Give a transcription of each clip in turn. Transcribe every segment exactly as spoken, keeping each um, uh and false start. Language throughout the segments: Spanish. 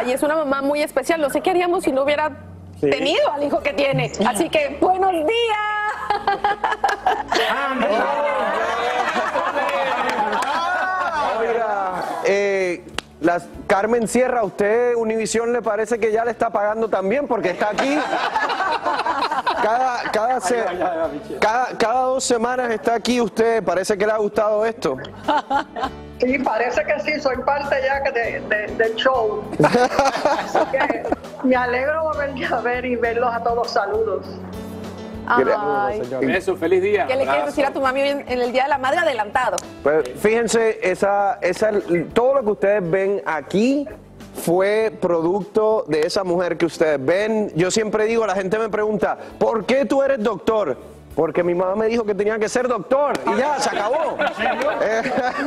y es una mamá muy especial. No sé qué haríamos si no hubiera sí. tenido al hijo que tiene. Así que, buenos días. Oiga, eh, las, Carmen Sierra, ¿usted Univisión le parece que ya le está pagando también? Porque está aquí. Cada, cada, se, cada, cada dos semanas está aquí usted. ¿Parece que le ha gustado esto? Sí, parece que sí. Soy parte ya de, de, del show. Así que me alegro volver a ver y verlos a todos. Saludos. Ay. Eso, feliz día. ¿Qué le quieres decir a tu mami en, en el Día de la Madre adelantado? Pues fíjense, esa, esa, todo lo que ustedes ven aquí fue producto de esa mujer que ustedes ven. Yo siempre digo, la gente me pregunta, ¿por qué tú eres doctor? Porque mi mamá me dijo que tenía que ser doctor y ya, se acabó. Eh,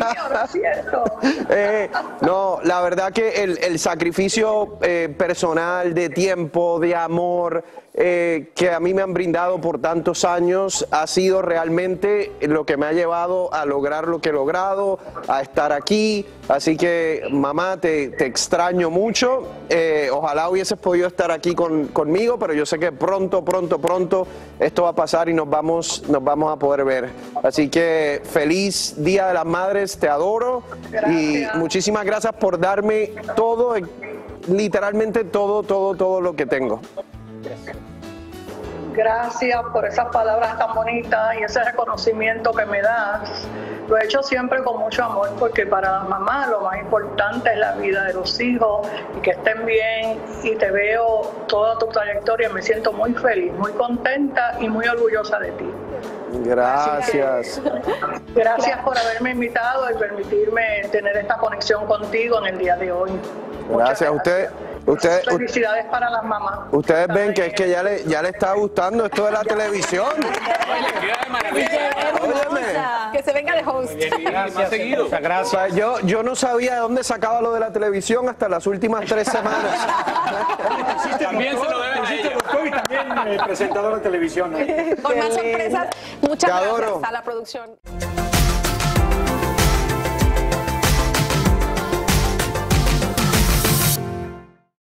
eh, no, la verdad que el, el sacrificio eh, personal, de tiempo, de amor, eh, que a mí me han brindado por tantos años, ha sido realmente lo que me ha llevado a lograr lo que he logrado, a estar aquí. Así que, mamá, te, te extraño mucho. Eh, ojalá hubieses podido estar aquí con, conmigo, pero yo sé que pronto, pronto, pronto esto va a pasar y nos vamos, nos vamos a poder ver. Así que feliz Día de las Madres, te adoro. Gracias. Y muchísimas gracias por darme todo, literalmente todo, todo, todo lo que tengo. Gracias por esas palabras tan bonitas y ese reconocimiento que me das. Lo he hecho siempre con mucho amor porque para la mamá lo más importante es la vida de los hijos y que estén bien, y te veo toda tu trayectoria. Me siento muy feliz, muy contenta y muy orgullosa de ti. Gracias. Que, gracias por haberme invitado y permitirme tener esta conexión contigo en el día de hoy. Gracias a usted. Usted, Felicidades para las mamás. Ustedes ven que es que ya le, ya le está gustando esto de la televisión. Óyeme. Que se venga de host. Más seguido. O sea, yo, yo no sabía de dónde sacaba lo de la televisión hasta las últimas tres semanas. También se lo deben a ella. Y también eh, presentador de televisión, ¿no? Con más sorpresas. Muchas Te gracias adoro. a la producción.